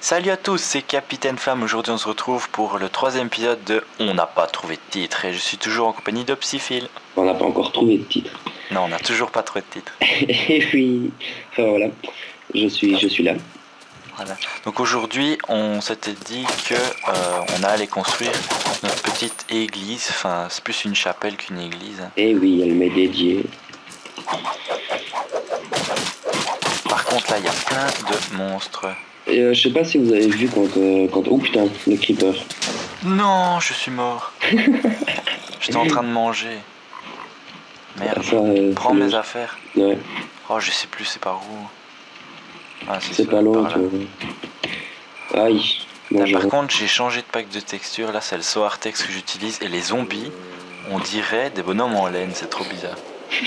Salut à tous, c'est Capitaine Flamme. Aujourd'hui on se retrouve pour le troisième épisode de On n'a pas trouvé de titre et je suis toujours en compagnie de Psyphil. On n'a pas encore trouvé de titre. Non, on n'a toujours pas trouvé de titre. Et oui, enfin voilà, je suis là. Voilà. Donc aujourd'hui on s'était dit que on allait construire notre petite église. Enfin c'est plus une chapelle qu'une église. Et oui, elle m'est dédiée. Par contre là il y a plein de monstres. Et je sais pas si vous avez vu quand... Oh putain, le creeper. Non, je suis mort. J'étais en train de manger. Merde, Ça, prends c'est mes le- affaires. Ouais, Oh je sais plus c'est par où. Ah c'est ça, pas loin, par tu là. vois. Aïe. Bon, Là, je... par contre, j'ai changé de pack de texture. Là, c'est le Soartex que j'utilise. Et les zombies, on dirait des bonhommes en laine. C'est trop bizarre.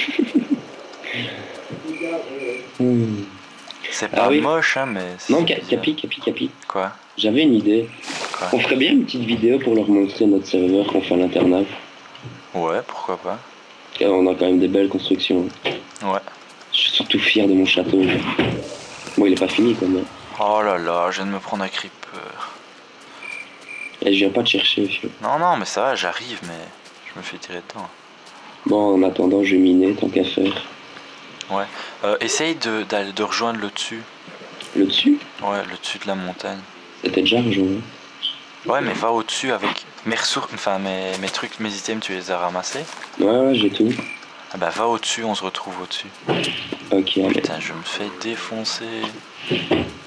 Hmm. C'est Ah pas oui. moche, hein, mais Non, c'est bizarre. Capi. Quoi? J'avais une idée. Quoi? On ferait bien une petite vidéo pour leur montrer notre serveur qu'on fait à l'internat. Ouais, pourquoi pas? Car on a quand même des belles constructions. Ouais. Je suis surtout fier de mon château. Bon, il est pas fini quand même. Oh là là, je viens de me prendre un creeper. Et je viens pas te chercher, fieu. Non, non, mais ça va, j'arrive, mais je me fais tirer dedans. Bon, en attendant, je vais miner, tant qu'à faire. Ouais. Essaye de rejoindre le dessus. Le dessus, Ouais, le dessus de la montagne. c'était déjà rejoint. Ouais, mais va au-dessus avec mes ressources, enfin mes trucs, mes items, tu les as ramassés. Ouais, j'ai tout. Ah bah va au-dessus, on se retrouve au-dessus. Ok, allez. Putain, je me fais défoncer. Et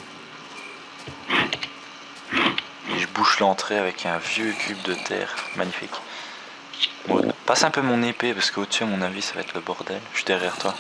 je bouche l'entrée avec un vieux cube de terre. Magnifique. Bon, Ouais. passe un peu mon épée parce qu'au-dessus, à mon avis, ça va être le bordel. Je suis derrière toi.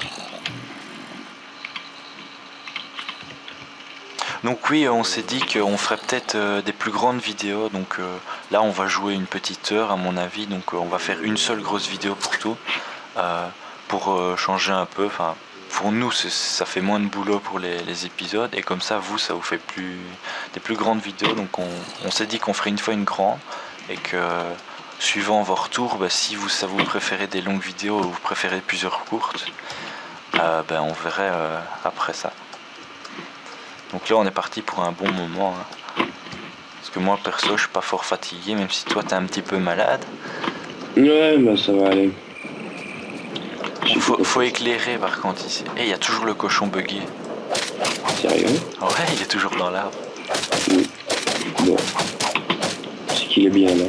Donc oui, on s'est dit qu'on ferait peut-être des plus grandes vidéos. Donc là, on va jouer une petite heure à mon avis. Donc on va faire une seule grosse vidéo pour tout. Pour changer un peu. Enfin, pour nous, ça fait moins de boulot pour les épisodes. Et comme ça, vous, ça vous fait des plus grandes vidéos. Donc on s'est dit qu'on ferait une fois une grande. Et que suivant vos retours, bah, si ça vous préférez des longues vidéos ou vous préférez plusieurs courtes, ben, on verrait après ça. Donc là on est parti pour un bon moment, hein. Parce que moi perso je suis pas fort fatigué, même si toi t'es un petit peu malade. Ouais, bah ça va aller. Donc, faut éclairer par contre ici. Et il y a toujours le cochon buggé. Sérieux? Ouais, il est toujours dans l'arbre. Oui. Bon. C'est qu'il est bien là.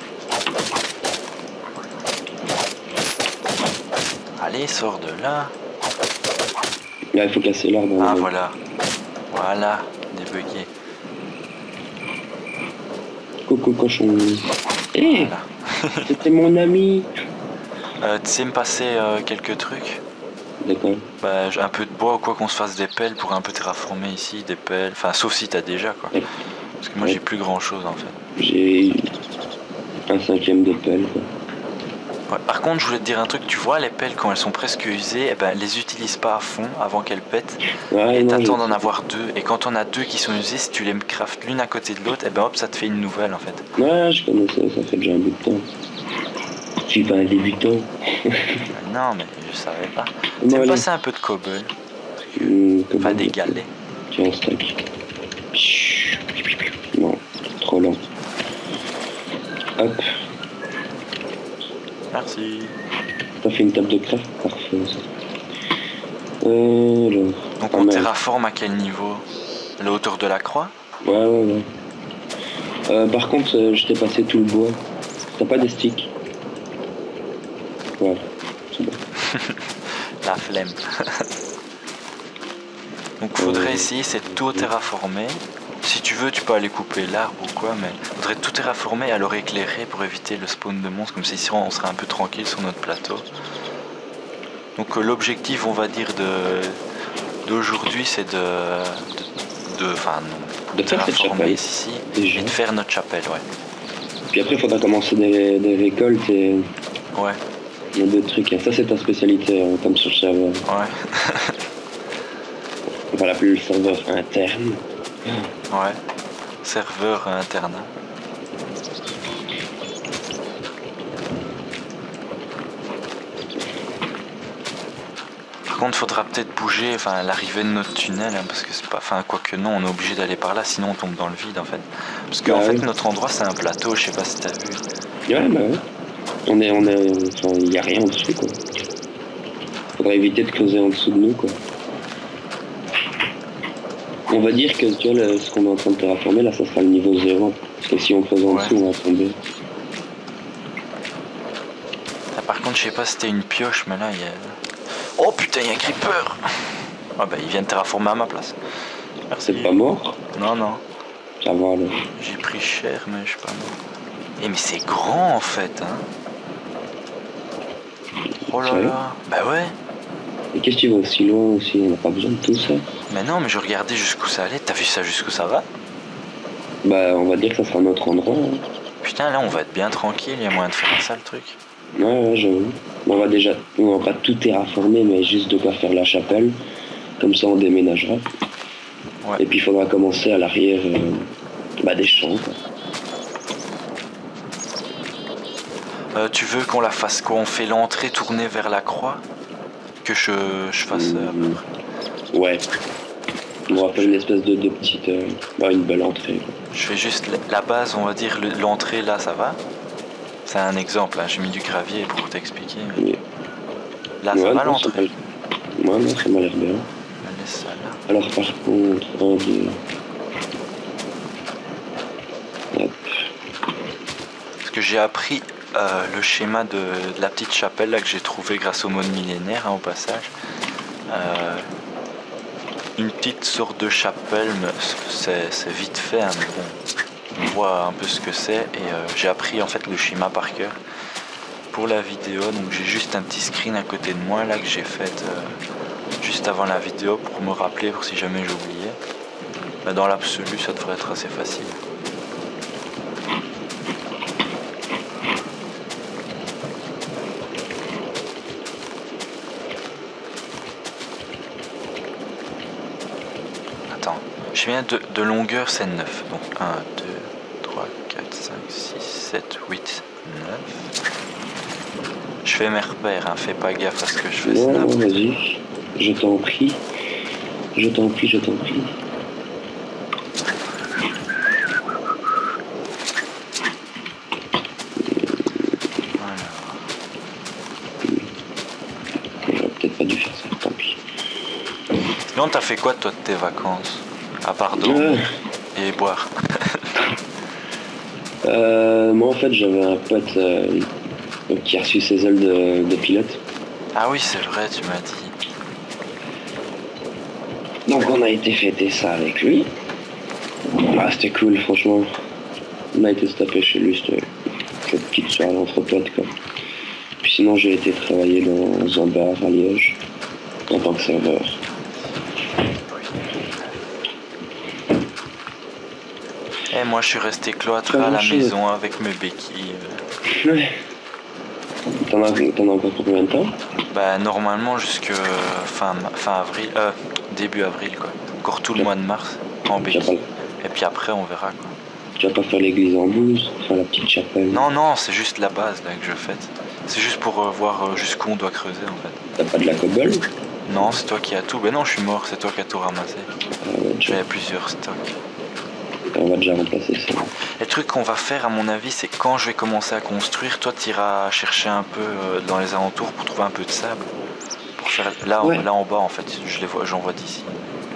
Allez, sors de là. Là, il faut casser l'arbre. Ah voilà. Voilà, débugué. Coco cochon. Eh, Voilà. c'était mon ami. Tu sais me passer quelques trucs? D'accord. Bah, un peu de bois ou quoi, qu'on se fasse des pelles pour un peu terraformer ici, des pelles. Enfin, sauf si t'as déjà quoi. Parce que moi Ouais. j'ai plus grand chose en fait. J'ai un cinquième de pelle, quoi. Ouais, par contre, je voulais te dire un truc, tu vois, les pelles quand elles sont presque usées, eh ben, les utilise pas à fond avant qu'elles pètent. Ouais, Et non, t'attends je- d'en avoir deux. Et quand on a deux qui sont usées, si tu les craftes l'une à côté de l'autre, et ben hop, ça te fait une nouvelle en fait. Ouais, je connais ça, ça fait déjà un bout de temps. Je suis pas un débutant. Non, mais je savais pas. Tu Bon, sais me allez. passer un peu de cobble, Comment pas des galets. Tiens, un stack. Non, trop lent. Hop, Merci. t'as fait une table de craft? Parfait, ça. Alors... Donc Ah, on merde. terraforme à quel niveau? La hauteur de la croix? Ouais. Par contre, je t'ai passé tout le bois. T'as pas des sticks? Voilà, c'est bon. La flemme. Donc faudrait essayer, c'est de tout terraformer. Si tu veux, tu peux aller couper l'arbre ou quoi, mais faudrait tout terraformer et alors éclairer pour éviter le spawn de monstres, comme ça ici on serait un peu tranquille sur notre plateau. Donc l'objectif, on va dire, d'aujourd'hui, c'est enfin non, De faire cette terraformer chapelle, ici déjà. et de faire notre chapelle, ouais. Puis après, il faudra commencer des récoltes et Ouais, il y a d'autres trucs. Ça, c'est ta spécialité, hein, comme sur le serveur. ouais, On va l'appeler le serveur interne. ouais. Serveur internat. Par contre, faudra peut-être bouger l'arrivée de notre tunnel, hein, parce que c'est pas. Enfin, quoique non, on est obligé d'aller par là, sinon on tombe dans le vide en fait. Parce qu'en fait, notre endroit c'est un plateau, je sais pas si t'as vu. Ouais, bah ouais. Enfin, il y a rien en dessous, quoi. Faudra éviter de creuser en dessous de nous, quoi. On va dire que tu vois, ce qu'on est en train de terraformer, là, ça sera le niveau 0. Parce que si on creuse en dessous, on va tomber. Ah, par contre, je sais pas si c'était une pioche, mais là, il y a... Oh putain, il y a un creeper. Ah bah, il vient de terraformer à ma place. Merci. C'est pas mort? Non, non. Ça va, là. J'ai pris cher, mais je suis pas mort. Eh, mais c'est grand, en fait, hein. Oh là là. Bah ouais. Et qu'est-ce que tu vas aussi loin aussi? On n'a pas besoin de tout ça. Mais non, mais je regardais jusqu'où ça allait. T'as vu ça jusqu'où ça va? Bah, on va dire que ça sera notre endroit. Hein. Putain, là, on va être bien tranquille. Il y a moyen de faire ça, le truc. Ouais, j'avoue. On va pas tout terraformer, mais juste de quoi faire la chapelle. Comme ça, on déménagera. Ouais. Et puis, il faudra commencer à l'arrière des champs, quoi. Tu veux qu'on la fasse quoi? On fait l'entrée tournée vers la croix? Que je fasse à peu près. Ouais. On va faire une espèce de petite... une belle entrée. Quoi. Je fais juste la base, on va dire, l'entrée là, ça va? C'est un exemple, hein. J'ai mis du gravier pour t'expliquer. Mais... Oui. Là, ça va l'entrée? Ouais, non, ça m'a l'air bien. Laisse ça là. Alors, par contre, 1, 2... Hop. Parce que j'ai appris le schéma de la petite chapelle là que j'ai trouvé grâce au mode millénaire, hein, au passage. Une petite sorte de chapelle, c'est vite fait, hein, mais bon, on voit un peu ce que c'est. Et j'ai appris en fait le schéma par cœur pour la vidéo. Donc j'ai juste un petit screen à côté de moi là que j'ai fait juste avant la vidéo pour me rappeler, pour si jamais j'oubliais. Mais dans l'absolu, ça devrait être assez facile. Je viens de longueur, c'est 9. Donc 1, 2, 3, 4, 5, 6, 7, 8, 9. Je fais mes repères, hein. Fais pas gaffe à ce que je fais. Non, vas-y. Je t'en prie. Je t'en prie, je t'en prie. J'aurais peut-être pas dû faire ça, tant pis. Sinon, t'as fait quoi toi de tes vacances? À part dormir et boire. Moi en fait j'avais un pote qui a reçu ses ailes de pilote. Ah oui c'est vrai, tu m'as dit. Donc on a été fêter ça avec lui. Ah c'était cool franchement. On a été se taper chez lui, c'était une petite soirée entre potes quoi. Puis sinon j'ai été travailler dans un bar à Liège en tant que serveur. Et moi je suis resté cloîtré à la maison avec mes béquilles. Ouais. T'en as encore pour combien de temps? Bah normalement jusque fin avril, début avril quoi. Encore tout le mois de mars en béquille. Et puis après on verra quoi. Tu vas pas faire l'église en bouse, enfin la petite chapelle? Non non, c'est juste la base là que je fais. C'est juste pour voir jusqu'où on doit creuser en fait. T'as pas de la cobble? Non, c'est toi qui as tout. Ben non, je suis mort, c'est toi qui as tout ramassé. J'avais plusieurs stocks. On va déjà remplacer ça. Le truc qu'on va faire à mon avis, c'est quand je vais commencer à construire, toi tu iras chercher un peu dans les alentours pour trouver un peu de sable. Pour faire là en bas en fait, j'en vois d'ici.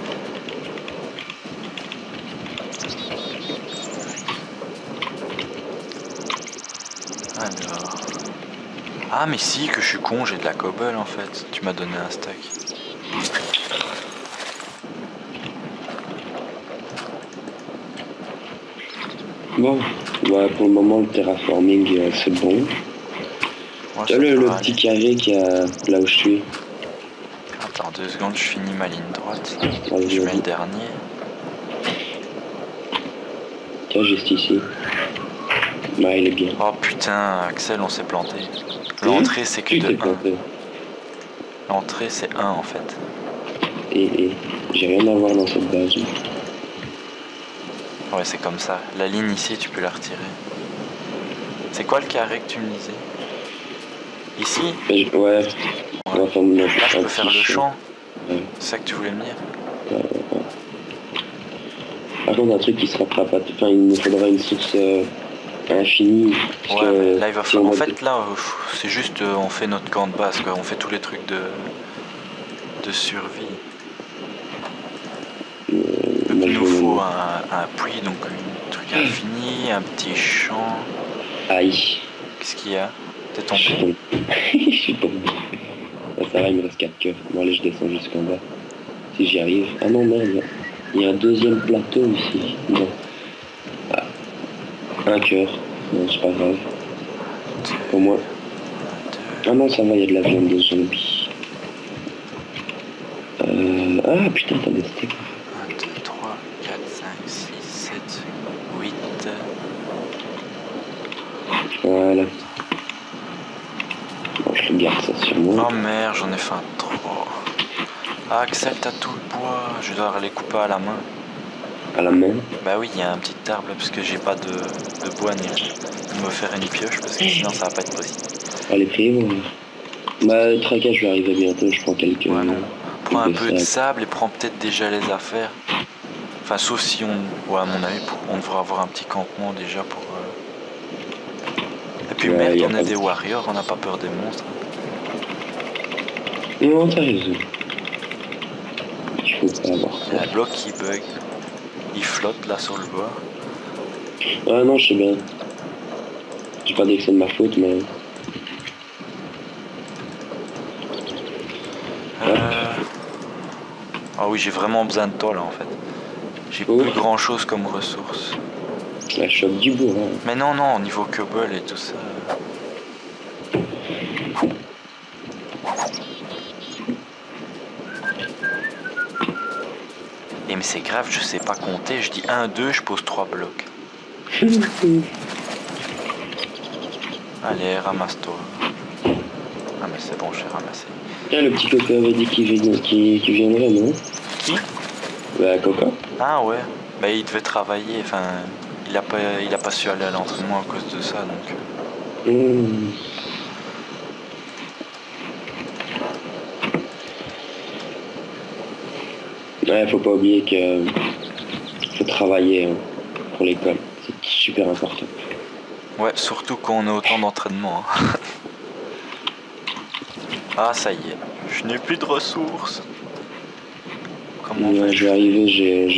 Alors. Ah mais si, que je suis con, j'ai de la cobble en fait. Tu m'as donné un stack. Bon, pour le moment le terraforming c'est bon. Tu as le petit carré qui a là où je suis. Attends 2 secondes, je finis ma ligne droite. Vas-y, Je mets le dernier. Tiens, juste ici. Ouais, il est bien. Oh putain, Axel, on s'est planté. L'entrée c'est que de 1. L'entrée c'est 1 en fait. Et j'ai rien à voir dans cette base. Ouais, c'est comme ça. La ligne ici, tu peux la retirer. C'est quoi le carré que tu me disais? Ici? Ouais. Ouais. On va faire notre Là, je peux faire le champ. Ouais. C'est ça que tu voulais me dire? Par contre, un truc qui sera pas... Enfin, il nous faudra une source infinie. Parce Ouais, que mais là, il va si falloir... on En a- fait, là, c'est juste, on fait notre camp de base, quoi. On fait tous les trucs de survie. Et moi, puis, il je nous vais faut un puits, donc un truc infini, un petit champ. Aïe. Qu'est-ce qu'il y a? T'es Je suis tombé? tombé. Je suis tombé. Ah, ça va, il me reste 4 cœurs. Bon, allez, je descends jusqu'en bas. Si j'y arrive. Ah non, merde. Il y a un deuxième plateau ici. Non. Ah. Un cœur. Non, c'est pas grave. Au moins. Ah non, ça va, il y a de la viande de zombie. Ah putain, t'as des steaks. 1, 2, 3, 4, 5, 6, 7, 8. Voilà. Bon, je le garde ça sur moi. Oh merde, j'en ai faim trop. Ah, Axel, t'as tout le bois. Je dois les couper à la main. À la main. Bah oui, il y a un petit arbre là, parce que j'ai pas de bois ni rien. Je vais me faire une pioche parce que sinon ça va pas être possible. Allez, priez-moi. Bah, le traquage va arriver bientôt, je prends quelques... Ouais, non. Prends un quelques peu de sacs. sable et prends peut-être déjà les affaires. Enfin, sauf si on... Ouais, à mon avis, on devrait avoir un petit campement déjà pour... Et puis Ouais, merde, y a on pas est de- des warriors, on n'a pas peur des monstres. Non, t'as raison. Il faut pas avoir Il y a peur. un bloc qui bug. Il flotte là sur le bord. Ah non, je sais bien. J'ai pas dit que c'est de ma faute, mais... Ah oui, j'ai vraiment besoin de toi là en fait. J'ai Oh. plus grand chose comme ressources. La chope du bois, hein. Mais non, non, au niveau cobble et tout ça. Et mais c'est grave, je sais pas compter. Je dis 1, 2, je pose 3 blocs. Allez, ramasse-toi. Ah mais c'est bon, j'ai ramassé. Ah, le petit coco avait dit qu'il viendrait, non? Qui? Bah, Coco. Ah ouais. Bah il devait travailler, enfin... Il a pas su aller à l'entraînement à cause de ça, donc... Mmh. Ouais, faut pas oublier que faut travailler hein, pour l'école. C'est super important. Ouais, surtout quand on a autant d'entraînement. Hein. Ah ça y est, je n'ai plus de ressources. Comment Ouais, faire? je vais arriver,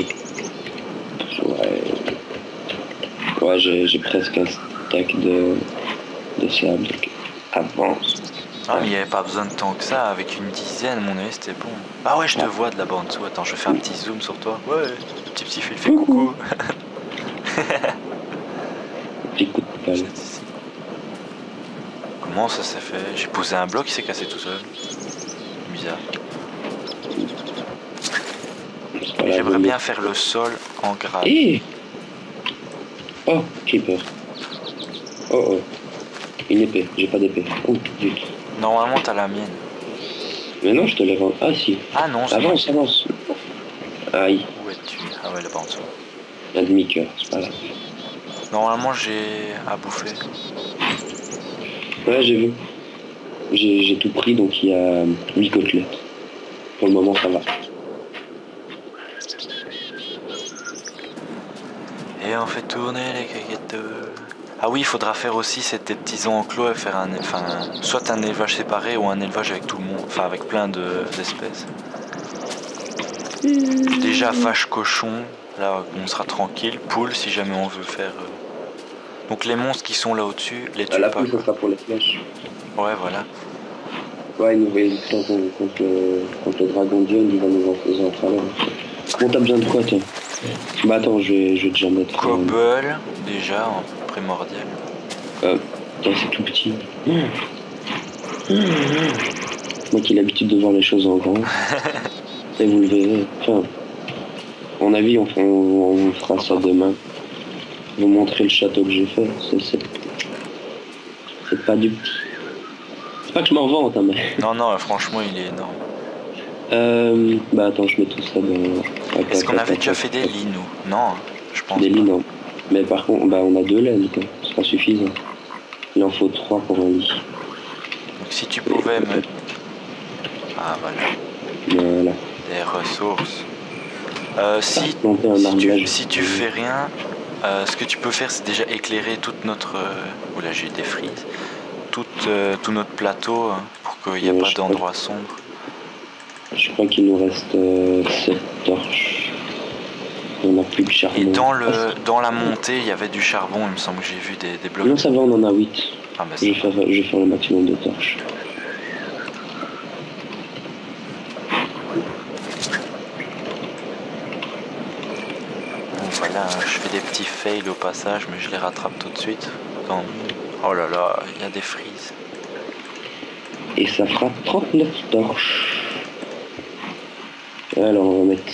ouais, j'ai presque un stack de sable, donc avance. Ah mais il n'y avait pas besoin de tant que ça, avec une dizaine, à mon avis c'était bon. Ah ouais, je te vois de là-bas en dessous, attends, je fais un petit zoom sur toi. Ouais, le petit psy, il fait coucou. Petit coup de pelle. C'est ici. Comment ça s'est fait? J'ai posé un bloc, il s'est cassé tout seul. Bizarre. Voilà, J'aimerais bon, bien faire le sol en grave. Eh oh, creeper. Oh oh. Une épée, j'ai pas d'épée. Oh, zut. Normalement t'as la mienne. Mais non, je te l'ai vendu. Ah si. Ah non, c'est Avance, moi. avance. Aïe, Où es-tu? Ah ouais, là-bas en dessous. un demi-cœur, c'est pas grave. Normalement j'ai à bouffer. Ouais, j'ai vu. J'ai tout pris, donc il y a 8 côtelettes. Pour le moment, ça va. Et on fait tourner les caquettes. Ah oui, il faudra faire aussi des petits enclos et faire soit un élevage séparé ou un élevage avec tout le monde, enfin avec plein d'espèces. Déjà vache, cochon, là on sera tranquille. Poule si jamais on veut faire. Donc les monstres qui sont là au-dessus, les tue La pas. poule, ça Quoi. sera pour les flèches. Ouais, voilà. Ouais, il nous va contre le dragon Dieu, il va nous en faire en travers. Bon, t'as besoin de quoi, toi? Bah attends, je vais déjà mettre... Cobble, déjà, en primordial. Putain, c'est tout petit. Moi qui ai l'habitude de voir les choses en grand. Et vous le verrez. Enfin, à mon avis, on fera ça demain. Vous montrer le château que j'ai fait. C'est pas du petit. C'est pas que je m'en vante, hein, mais... Non, non, franchement, il est énorme. Bah attends, je mets tout ça dans... Est-ce qu'on avait déjà fait des lits, nous? Non, je pense Des pas. lits, non. Mais par contre, bah on a 2 laines, quoi. C'est pas suffisant. Il en faut 3 pour un lit. Donc si tu pouvais me... Ah voilà, Voilà. des ressources. Si, Planter un arbre si tu fais rien, ce que tu peux faire, c'est déjà éclairer toute notre... Oula, j'ai eu des frises. Tout notre plateau, hein, pour qu'il n'y ait Ouais, pas d'endroit sombre. Je crois qu'il nous reste 7 torches. On n'a plus de charbon. Et dans la montée, il y avait du charbon, il me semble que j'ai vu des blocs. Non, ça va, on en a 8. Ah, bah, Je vais faire le maximum de torches. Bon, voilà, hein, je fais des petits fails au passage, mais je les rattrape tout de suite. Quand... Oh là là, il y a des frises. Et ça fera 39 torches. Alors on va mettre...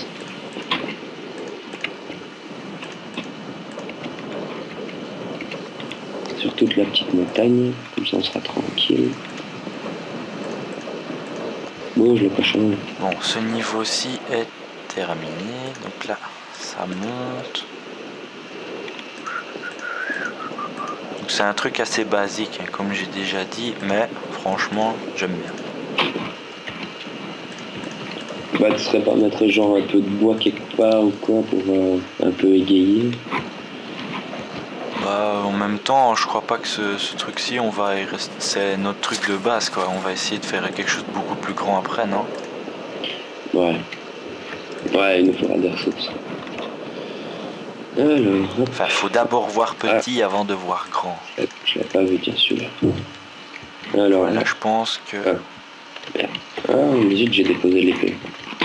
sur toute la petite montagne, comme ça on sera tranquille. Bon, je l'ai pas changé. Bon, ce niveau-ci est terminé, donc là, ça monte. Donc c'est un truc assez basique, hein, comme j'ai déjà dit, mais franchement, j'aime bien. Bah, tu serais pas mettre genre un peu de bois quelque part ou quoi pour un peu égayer? Bah, en même temps, je crois pas que ce truc-ci, on va y rester. C'est notre truc de base, quoi. On va essayer de faire quelque chose de beaucoup plus grand après, non? Ouais. Ouais, il nous faudra des ressources. Alors, hop. Enfin, faut d'abord voir petit avant de voir grand. Je l'ai pas vu, bien sûr. Alors Voilà, là, je pense que... zut, j'ai déposé l'épée.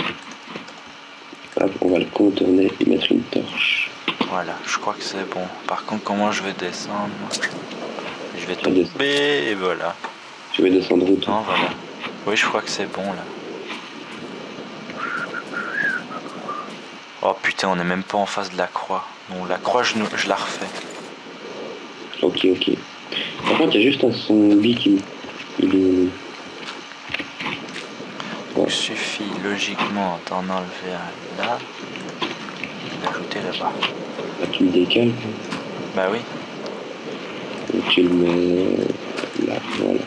Hop, on va le contourner et mettre une torche. Voilà, je crois que c'est bon. Par contre, comment je vais descendre? Je vais Ça tomber et voilà. Tu veux descendre où, toi? Non, voilà. Oui, je crois que c'est bon, là. Oh putain, on n'est même pas en face de la croix. Bon, la croix, je la refais. Ok, ok. Par contre, il y a juste un zombie qui... Il est... Donc, il suffit logiquement d'en enlever un là et d'ajouter là-bas. Là, tu le décales. Bah oui. Et tu le mets là, voilà.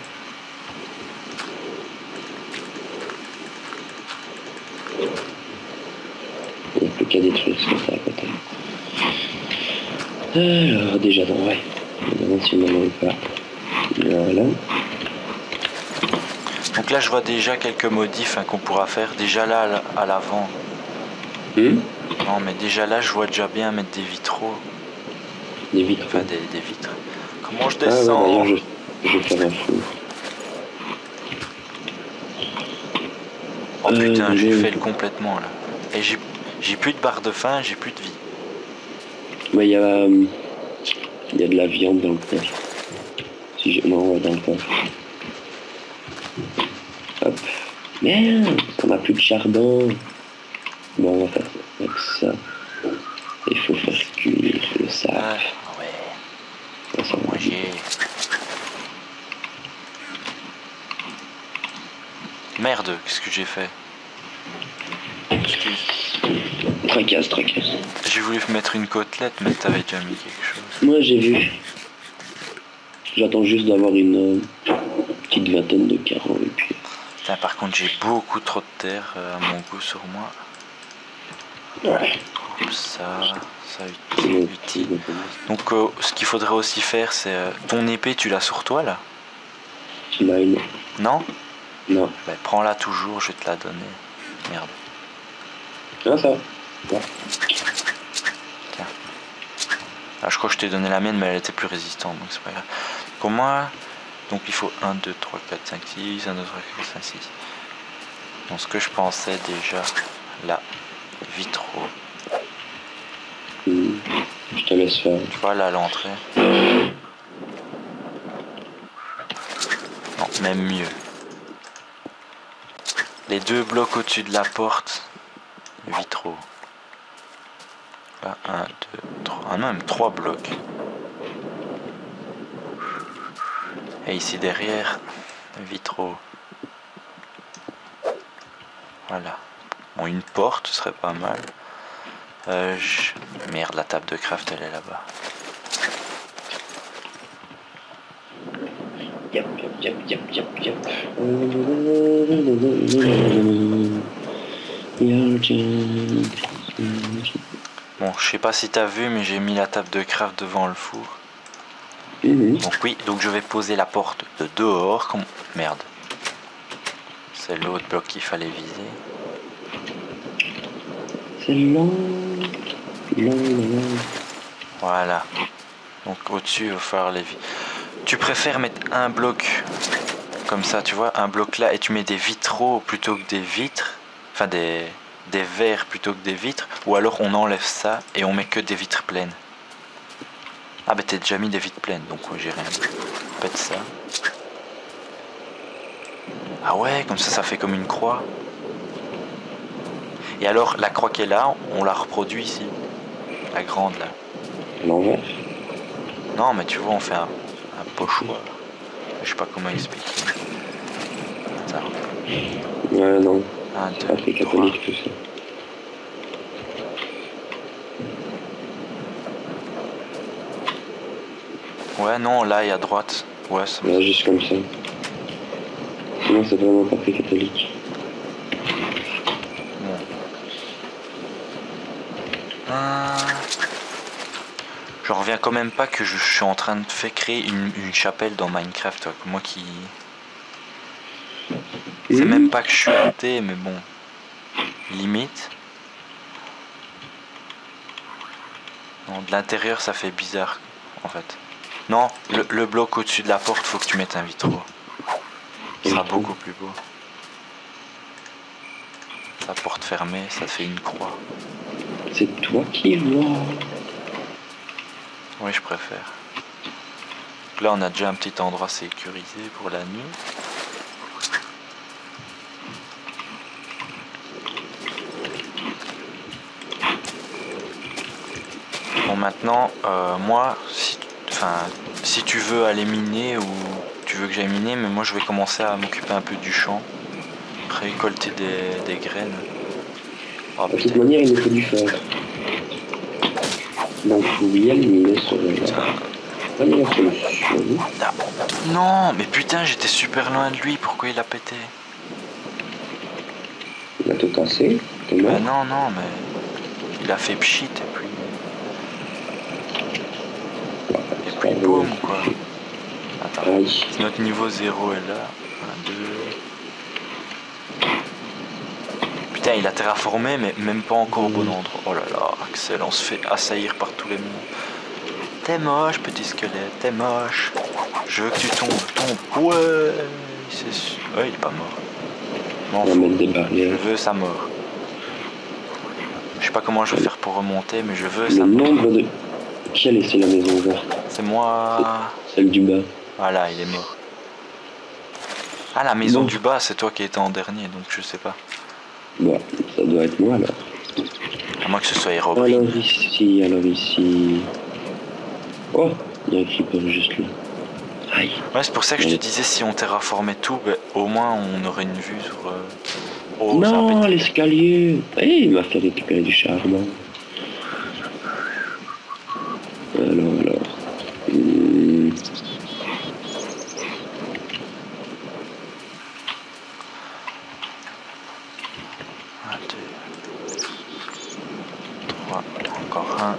Il n'y a plus qu'à détruire ce que ça à côté. Alors, déjà, non, ouais. Évidemment, si on n'en avait pas. Voilà. Donc là, je vois déjà quelques modifs, hein, qu'on pourra faire. Déjà là, à l'avant. Non, mais déjà là, je vois déjà bien mettre des vitraux. Des vitres. Enfin, des vitres. Comment je Ah ouais, descends? d'ailleurs, je vais faire un four. Oh putain, j'ai fait le complètement là. Et j'ai plus de barre de faim, j'ai plus de vie. Mais il y a de la viande dans le coffre. Si je... Non, ouais, dans le coffre. Hop. Merde, on n'a plus de charbon. Bon, on va faire avec ça. Il faut faire cuire le sable. Ah ouais. Ça, Moi j'ai... Merde, qu'est-ce que j'ai fait? Excuse. Tracasse. J'ai voulu mettre une côtelette, mais t'avais déjà mis quelque chose. Moi, j'ai vu. J'attends juste d'avoir une petite vingtaine de carreaux et puis... Putain, par contre, j'ai beaucoup trop de terre à mon goût sur moi. Ouais. Ça utile. Donc, ce qu'il faudrait aussi faire, c'est... ton épée, tu l'as sur toi, là? Smile. Non? Non. Ben, prends-la toujours, je vais te la donner. Merde. Ah, ça. Ouais. Tiens. Ah, je crois que je t'ai donné la mienne, mais elle était plus résistante, donc c'est pas grave. Pour moi, donc il faut 1, 2, 3, 4, 5, 6, 1, 2, 3, 4, 5, 6. Donc ce que je pensais déjà, là, vitraux. Je te laisse faire. Tu vois là, l'entrée. Non, même mieux. Les deux blocs au-dessus de la porte, vitraux. Là, 1, 2, 3. Ah non, même 3 blocs. Et ici derrière, vitraux. Voilà. Bon, une porte serait pas mal. Merde, la table de craft, elle est là-bas. Yep, yep, yep, yep, yep. Bon, je sais pas si t'as vu, mais j'ai mis la table de craft devant le four. Donc oui, donc je vais poser la porte de dehors. Comme... Merde. C'est l'autre bloc qu'il fallait viser. C'est long. Voilà. Donc au-dessus, il va falloir les viser. Tu préfères mettre un bloc comme ça, tu vois, un bloc là, et tu mets des vitraux plutôt que des vitres, enfin des verres plutôt que des vitres, ou alors on enlève ça et on met que des vitres pleines. Ah bah t'as déjà mis des vitres pleines, donc j'ai rien dit. Pète ça. Ah ouais, comme ça fait comme une croix. Et alors la croix qui est là, on la reproduit ici. La grande là. L'envers. Non mais tu vois, on fait un pochoir. Je sais pas comment expliquer. Attends. Ouais, non. Un, C'est pas très catholique tout ça. Ouais, non, là et à droite. Ouais, ça Là, juste comme ça. Sinon, c'est vraiment pas très catholique. Bon. Je reviens quand même pas que je suis en train de faire créer une chapelle dans Minecraft. Moi qui... C'est même pas que je suis athée, mais bon. Limite. Non, de l'intérieur, ça fait bizarre, en fait. Non, le bloc au-dessus de la porte, faut que tu mettes un vitraux. Ce sera beaucoup plus beau. La porte fermée, ça fait une croix. C'est toi qui vois. Oui, je préfère. Donc là, on a déjà un petit endroit sécurisé pour la nuit. Bon, maintenant, moi, si tu veux aller miner ou tu veux que j'aille miner, mais moi je vais commencer à m'occuper un peu du champ, récolter des graines. Oh, De toute manière, il nous faut du fer. Donc, oui, éliminer sur la meilleure solution. Ah, non, mais putain, j'étais super loin de lui, pourquoi il a pété? Il a tout cassé. Bah non, non, mais il a fait pchit et puis boum quoi. Attends, notre niveau 0 est là. 1, 2. Putain, il a terraformé, mais même pas encore au bon endroit. Oh là là, Axel, on se fait assaillir par tous les mondes. T'es moche, petit squelette, t'es moche. Je veux que tu tombes, tombe. Ouais, ouais, il est pas mort. On va mettre des barrières. Je veux sa mort. Je sais pas comment je vais faire pour remonter, mais je veux sa mort. Le nombre de... Qui a laissé la maison ouverte? C'est moi. Celle du bas. Voilà, il est mort. Ah, la maison du bas, c'est toi qui étais en dernier, donc je sais pas. Bon, ça doit être moi alors. À moins que ce soit Hérobrine. Alors ici... Oh, il y a un creeper juste là. Aïe. Ouais, c'est pour ça que je te disais, si on terraformait tout, bah, au moins on aurait une vue sur... Oh, non, l'escalier. Il m'a fait récupérer du charbon. Alors... 1, 2, 3, encore un.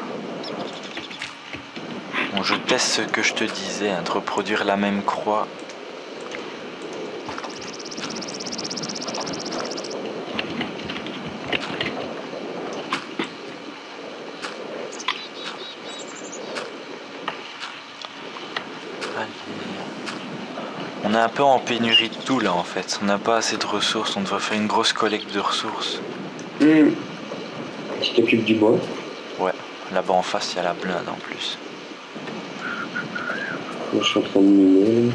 Bon, je teste ce que je te disais, hein, de reproduire la même croix. On est un peu en pénurie de tout là en fait, on n'a pas assez de ressources, on devrait faire une grosse collecte de ressources. Tu t'occupes du bois? Ouais, là-bas en face il y a la blinde en plus. Moi je suis en train de miner.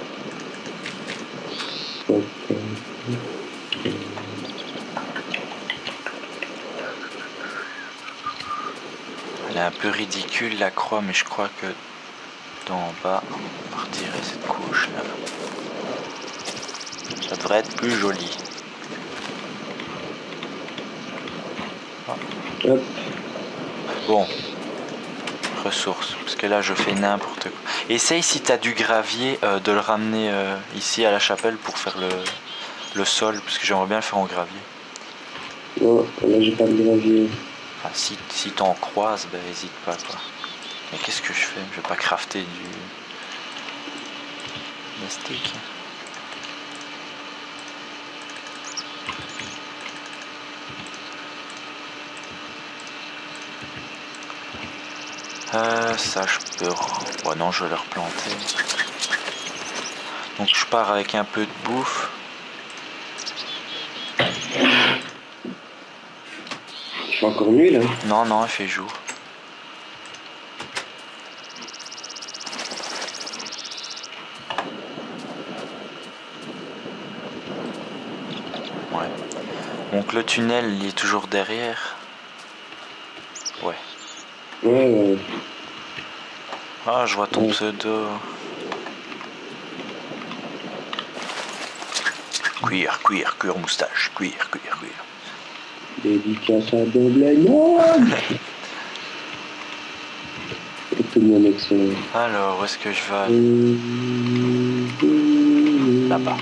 Elle est un peu ridicule la croix, mais je crois que d'en bas, on va retirer cette couche là. Ça devrait être plus joli. Hop. Bon, ressources, parce que là je fais n'importe quoi. Essaye si t'as du gravier de le ramener ici à la chapelle pour faire le sol, parce que j'aimerais bien le faire en gravier. Non, là j'ai pas de gravier. Enfin, si t'en croises, ben hésite pas quoi. Mais qu'est-ce que je fais? Je vais pas crafter du stick. Ça je peux... Ouais non, je vais le replanter. Donc je pars avec un peu de bouffe. Il fait encore nuit là? Non, non, il fait jour. Ouais. Donc le tunnel, il est toujours derrière. Ouais. Ouais. Ah, je vois ton pseudo. Cuir, moustache, cuir. Dédicace à Doblenon. Tout le monde excellent. Alors, où est-ce que je vais aller? Là-bas.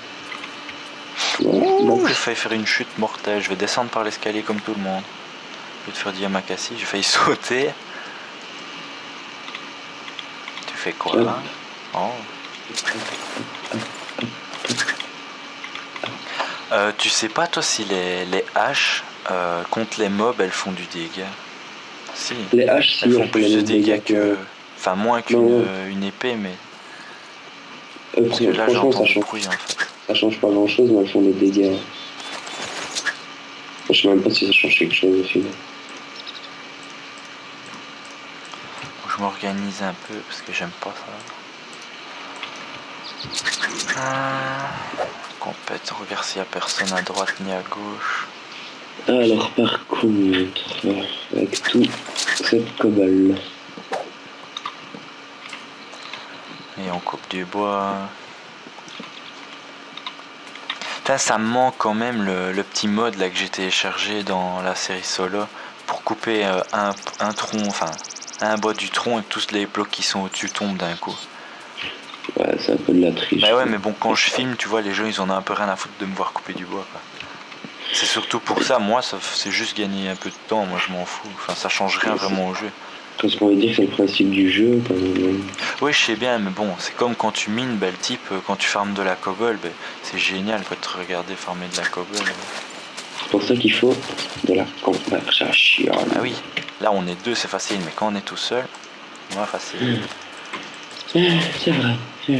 Ouh, j'ai failli faire une chute mortelle. Je vais descendre par l'escalier comme tout le monde. Je vais te faire dire Yamakasi, j'ai failli sauter. Tu fais quoi là? Oh. Tu sais pas toi si les haches contre les mobs elles font du dégât? Si. Les haches, si, elles font plus de dégâts que... Enfin moins qu'une épée, mais... Parce que là j'entends du bruit en fait. Ça change pas grand chose, mais elles font des dégâts. Je sais même pas si ça change quelque chose au final. Je m'organise un peu parce que j'aime pas ça. Compète, regarde s'il y a personne à droite ni à gauche. Alors par contre, avec tout cette cobble. Et on coupe du bois. Putain, ça me manque quand même le petit mode là que j'ai téléchargé dans la série Solo pour couper un tronc, enfin un bois du tronc et que tous les blocs qui sont au-dessus tombent d'un coup. Ouais, c'est un peu de la triche. Bah ouais, mais bon, quand je filme, tu vois, les gens ils en ont un peu rien à foutre de me voir couper du bois quoi. C'est surtout pour ça, moi c'est juste gagner un peu de temps, moi je m'en fous, enfin ça change rien vraiment au jeu. Parce qu'on va dire que c'est le principe du jeu quand même. Oui, je sais bien, mais bon, c'est comme quand tu mines, bah, le type, quand tu farmes de la cobble, bah, c'est génial quoi, de te regarder farmer de la cobble. C'est pour ça qu'il faut de la conversation. Ah oui, là on est deux, c'est facile, mais quand on est tout seul, moins facile. C'est vrai.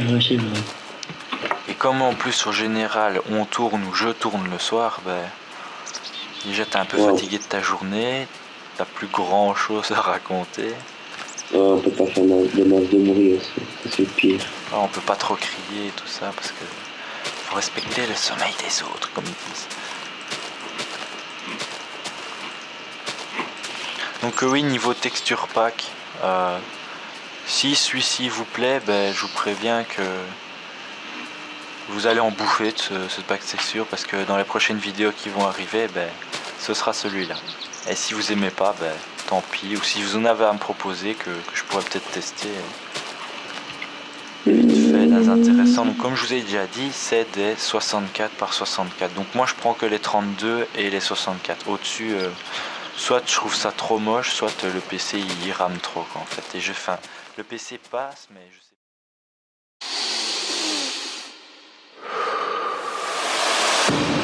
Et comme en plus au général on tourne ou je tourne le soir, bah, déjà t'es un peu fatigué de ta journée, t'as plus grand chose à raconter. On peut pas faire de masse de bruit aussi, c'est le pire. Ah, on peut pas trop crier et tout ça parce que faut respecter le sommeil des autres, comme ils disent. Donc oui, niveau texture pack, si celui-ci vous plaît, ben, je vous préviens que vous allez en bouffer de ce pack texture parce que dans les prochaines vidéos qui vont arriver, ben, ce sera celui-là. Et si vous aimez pas, ben, tant pis. Ou si vous en avez à me proposer que je pourrais peut-être tester vite fait, dans intéressant. Donc comme je vous ai déjà dit, c'est des 64 par 64. Donc moi je prends que les 32 et les 64. Au-dessus, soit je trouve ça trop moche, soit le PC il rame trop quoi, en fait. Et le PC passe, mais je sais pas.